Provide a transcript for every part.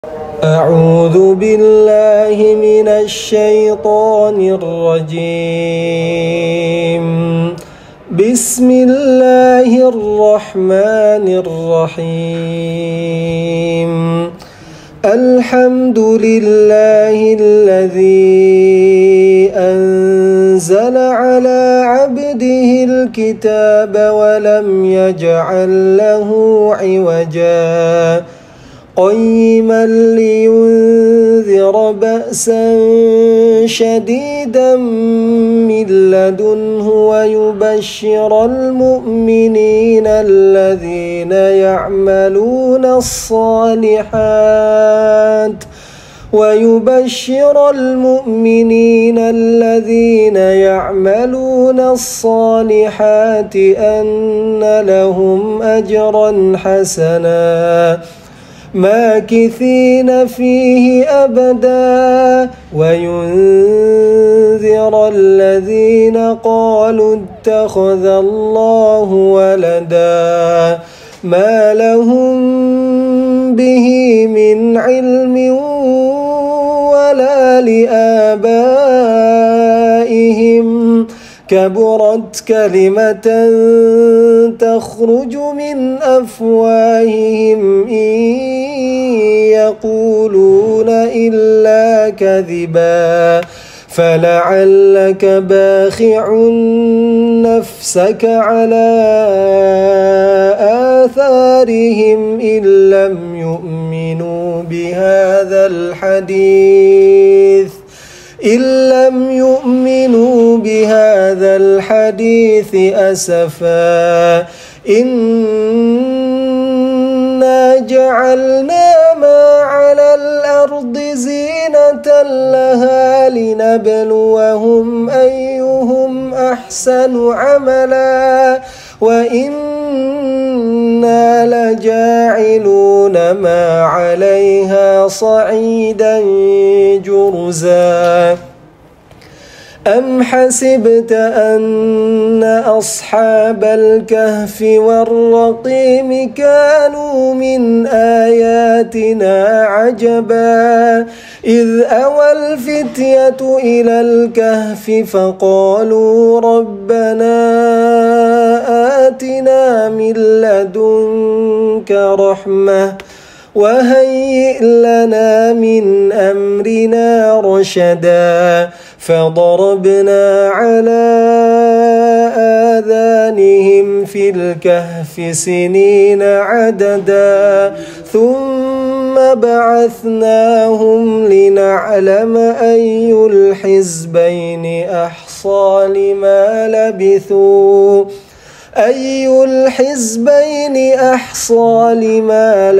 أعوذ بالله من الشيطان الرجيم. بسم الله الرحمن الرحيم. الحمد لله الذي أنزل على عبده الكتاب ولم يجعل له عوجا قيما لينذر بأسا شديدا من لدنه ويبشر المؤمنين الذين يعملون الصالحات أن لهم أجرا حسنا ماكثين فيه أبدا وينذر الذين قالوا اتخذ الله ولدا ما لهم به من علم ولا لآبائهم كبرت كلمة تخرج من أفواههم إن يقولون إلا كذبا فلعلك باخع نفسك على آثارهم إن لم يؤمنوا بهذا الحديث أسفا إنا جعلنا ما على الأرض زينة لها لنبلوهم أيهم أحسن عملا وإنا لجاعلون ما عليها صعيدا جرزا أم حسبت أن أصحاب الكهف والرقيم كانوا من آياتنا عجبا إذ أوى الفتية إلى الكهف فقالوا ربنا آتنا من لدنك رحمة وهيئ لنا من أمرنا رشدا فضربنا على آذانهم في الكهف سنين عددا ثم بعثناهم لنعلم أي الحزبين أحصى لما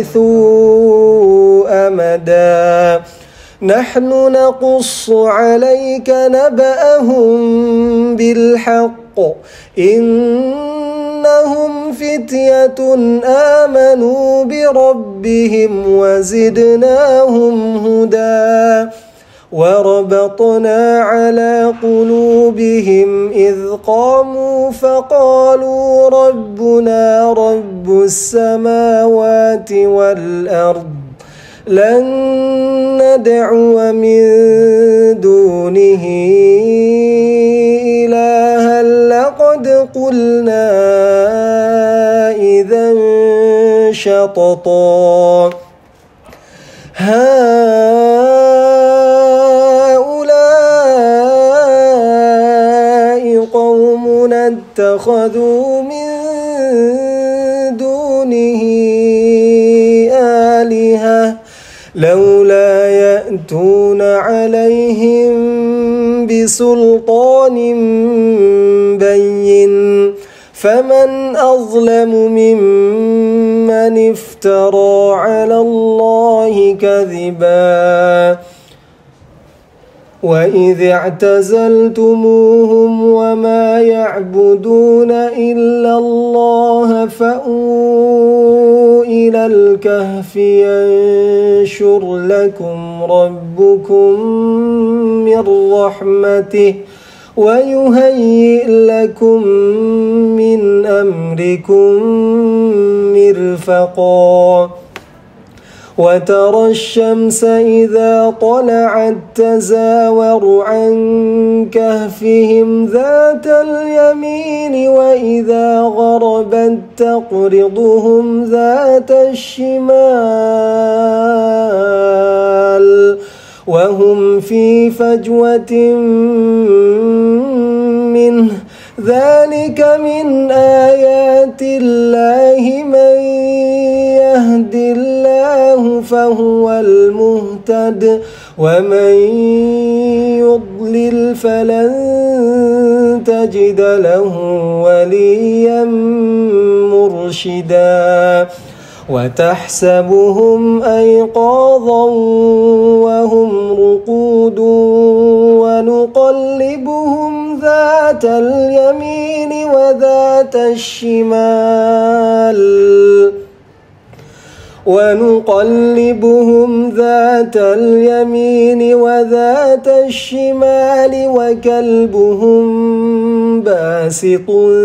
لبثوا أمدا نحن نقص عليك نبأهم بالحق إنهم فتية آمنوا بربهم وزدناهم هدى وربطنا على قلوبهم إذ قاموا فقالوا ربنا رب السماوات والأرض لن ندعو من دونه إلها لقد قلنا إذا شططا هؤلاء قومنا اتخذوا من دونه آلهة لولا يأتون عليهم بسلطان بين فمن أظلم ممن افترى على الله كذبا وإذ اعتزلتموهم وما يعبدون إلا الله فأووا إلى الكهف ينشر لكم ربكم من رحمته ويهيئ لكم من أمركم مرفقا وترى الشمس إذا طلعت تزاور عن كهفهم ذات اليمين وإذا غربت تقرضهم ذات الشمال وهم في فجوة منه ذلك من آيات الله من يهد الله فهو المهتد ومن يضلل فلن تجد له وليا مرشدا وتحسبهم أيقاظا وهم رقود ونقلبهم ذات اليمين وذات الشمال وكلبهم باسط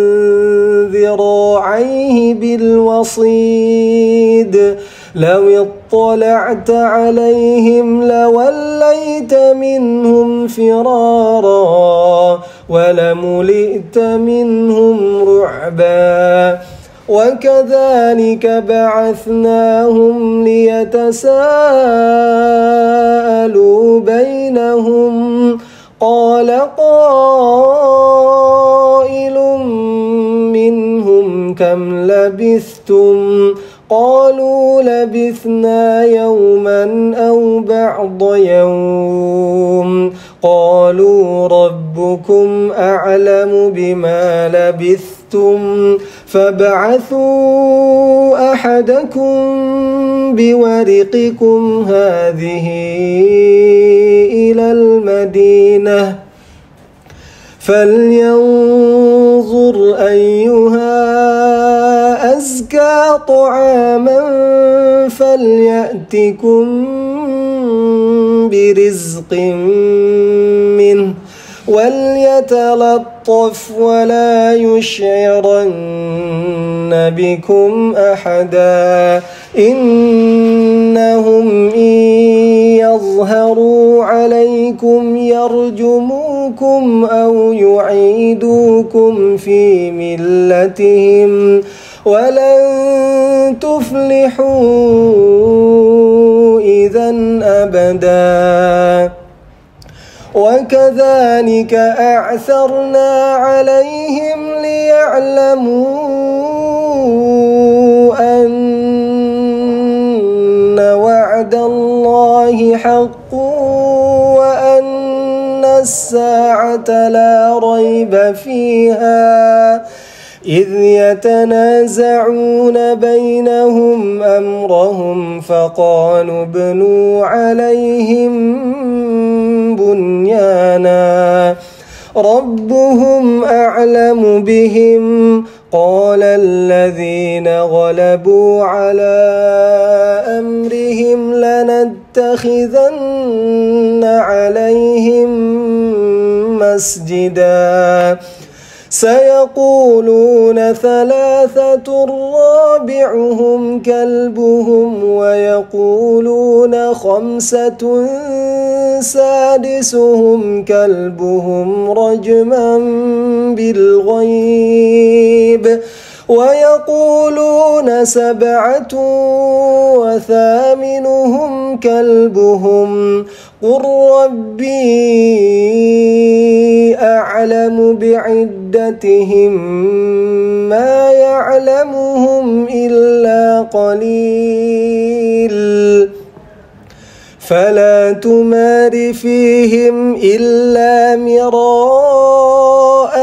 ذراعيه بالوصيد لو اطلعت عليهم لوليت منهم فرارا ولملئت منهم رعبا وكذلك بعثناهم ليتساءلوا بينهم قال قائل منهم كم لبثتم قالوا لبثنا يوما أو بعض يوم قالوا ربكم أعلم بما لبثتم فابعثوا أحدكم بورقكم هذه إلى المدينة فلينظر أيها أزكى طعاما فليأتكم برزق منه وليتلطف ولا يشعرن بكم أحدا إنهم إن يظهروا عليكم يرجموكم أو يعيدوكم في ملتهم ولن تفلحوا إذا أبدا وكذلك أعثرنا عليهم ليعلموا أن وعد الله حق وأن الساعة لا ريب فيها إذ يتنازعون بينهم أمرهم فقالوا ابنوا عليهم بنيانا ربهم أعلم بهم قال الذين غلبوا على أمرهم لنتخذن عليهم مسجدا سيقولون ثلاثة رابعهم كلبهم ويقولون خمسة سادسهم كلبهم رجما بالغيب ويقولون سبعة وثامنهم كلبهم قل ربي أعلم بعدتهم ما يعلمهم إلا قليل فلا تمار فيهم إلا مراء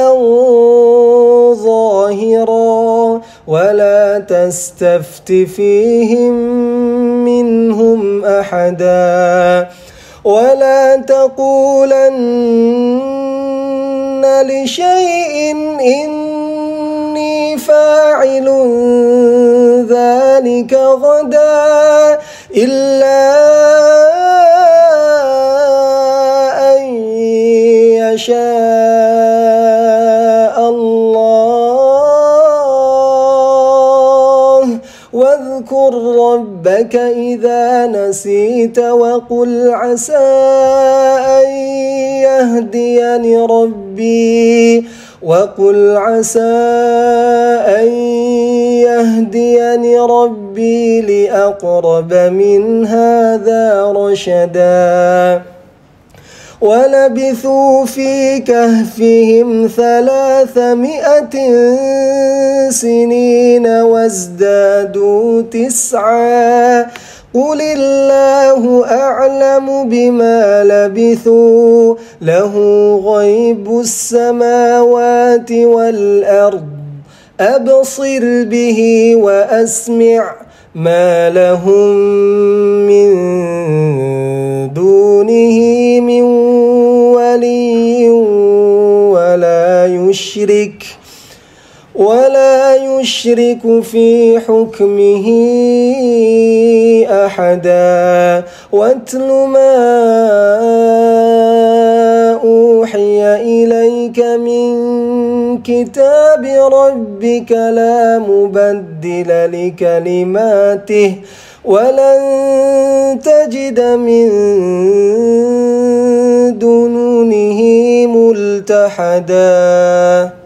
ظاهرا ولا تستفت فيهم منهم أحدا ولا تقولن لشيء إني فاعل ذلك غدا إلا أن يشاء الله واذكر ربك إذا صليت وقل عسى أن يهديني ربي لأقرب من هذا رشدا ولبثوا في كهفهم 300 سنين وازدادوا 9 قل الله أعلم بما لبثوا له غيب السماوات والأرض أبصر به وأسمع ما لهم من دونه من ولي ولا يشرك في حكمه أحدا واتل ما أوحي إليك من كتاب ربك لا مبدل لكلماته ولن تجد من دونه ملتحدا.